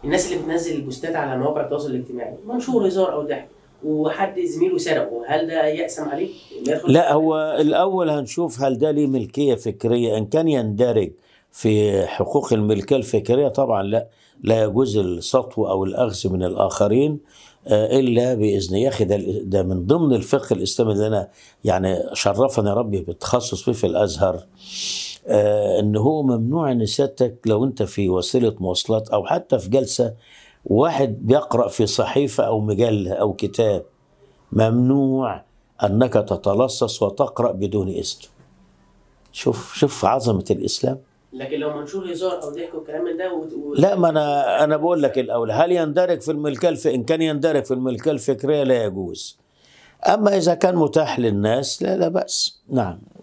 الناس اللي بتنزل البوستات على مواقع التواصل الاجتماعي منشور هزار او ضحك وحد زميله سرقه، هل ده يأسم عليه؟ لا، هو الأول هنشوف هل ده ليه ملكية فكرية. إن كان يندرج في حقوق الملكية الفكرية طبعا لا، لا يجوز السطو أو الأخذ من الآخرين إلا بإذن. يا أخي ده من ضمن الفقه الإسلامي اللي أنا يعني شرفني ربي بالتخصص فيه في الأزهر. إن هو ممنوع إن سيادتك لو أنت في وسيلة مواصلات أو حتى في جلسة واحد بيقرأ في صحيفة أو مجلة أو كتاب، ممنوع أنك تتلصص وتقرأ بدون إذن. شوف عظمة الإسلام. لكن لو منشور هزار او ضحك والكلام من ده لا، ما أنا بقول لك الأول هل يندرج في الملكية إن كان يندرج في الملكية الفكرية لا يجوز. أما إذا كان متاح للناس لا بأس. نعم.